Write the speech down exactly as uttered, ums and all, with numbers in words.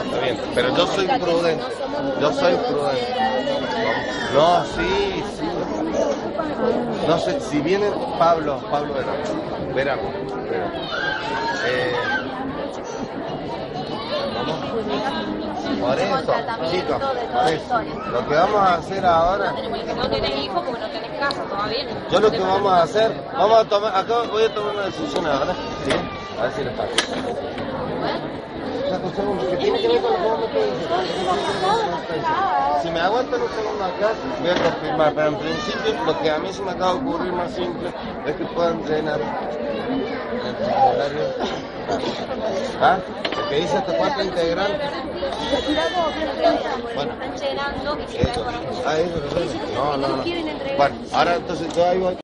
Está bien, pero yo soy prudente. Yo soy prudente. No, sí, sí. No sé, si viene Pablo, Pablo Verano. Verano. Verano. Eh, Por eso, chicos, por eso. Lo que vamos a hacer ahora... No tenés hijos porque no tenés casa todavía. Yo lo que vamos a hacer, vamos a tomar, acá voy a tomar una decisión ahora, ¿sí? A ver si les pasa. Un segundo, que tiene que ver con lo que vos me pedís. Si me aguantan un segundo acá, voy a confirmar, pero en principio lo que a mí se me acaba de ocurrir más simple es que puedan llenar el formulario. ¿Ah? ¿Qué dice hasta cuatro integrantes? Bueno, eso. Ah, eso, eso. No, no, no. Bueno, ahora entonces yo ahí voy.